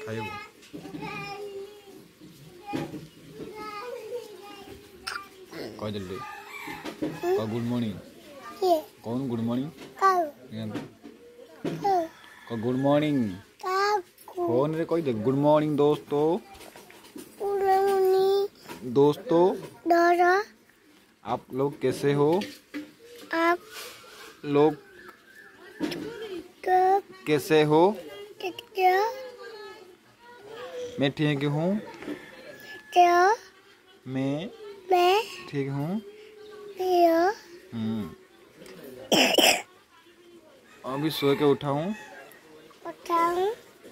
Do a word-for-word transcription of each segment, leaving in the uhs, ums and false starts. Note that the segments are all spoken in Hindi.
खाइबो कह जल्दी कह गुड मॉर्निंग कौन गुड मॉर्निंग कह गुड मॉर्निंग फोन रे कह दे गुड मॉर्निंग दोस्तों दोस्तों आप लोग कैसे हो आप लोग कैसे हो मैं ठीक हूँ मैं मैं ठीक हूँ हम्म अभी सो के उठा हूँ उठाऊं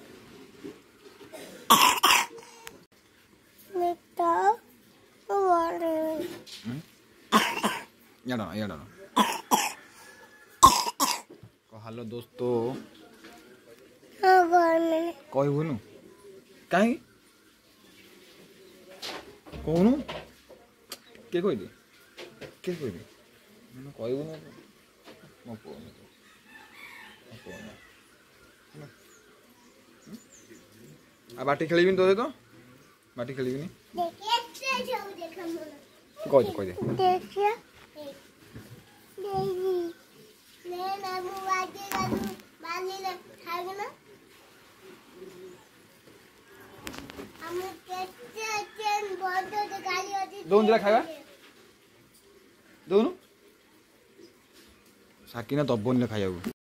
मैं तो बोल रही यार यार हेलो दोस्तों कहबुनु कहीं कहूनु के कह दे के कह दे कहबुनु मो कहूनु आ बाटी खेलिबिन तो तो बाटी खेलिबिन कह दे कह दे देखिए नहीं मैं ना बुआ के गालू बाली ले खाएगा ना हम कैसे चैन बहुत तो गाली होती दोन जरा खाएगा दोनों साकिना दबोन ले खाइबो।